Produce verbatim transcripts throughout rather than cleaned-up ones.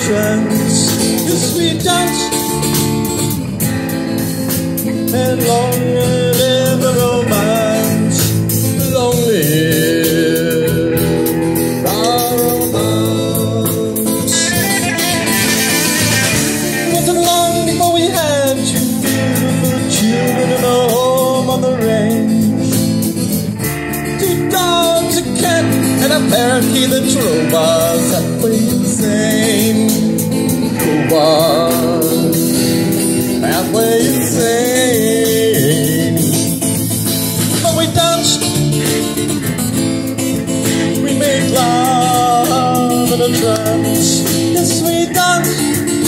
trance. Yes, we dance, and long live the romance. Long live the romance. It wasn't long before we had two beautiful children in a home on the range. Two dogs, a cat, and a parakeet that drove us halfway insane. Drove us halfway insane. But we danced, we made love in a trance. Yes, we danced,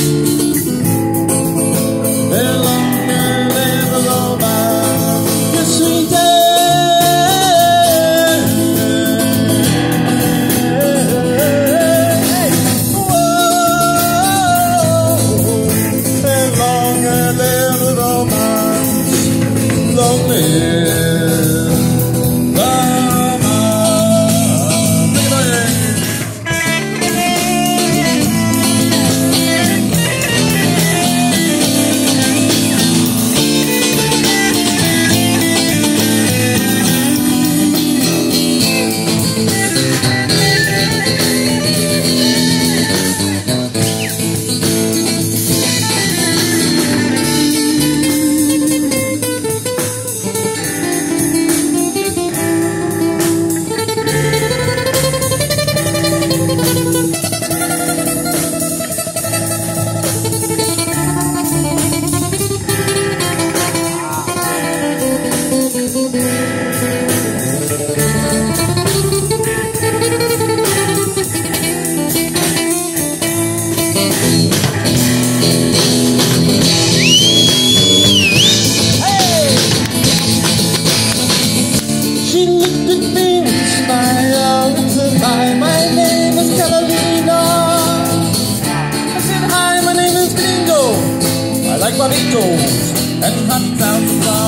and long live the romance. Yes, we did. She looked at me and smiled and said, "Hi, my name is Catalina." I said, "Hi, my name is Gringo. I like burritos and hot salsa."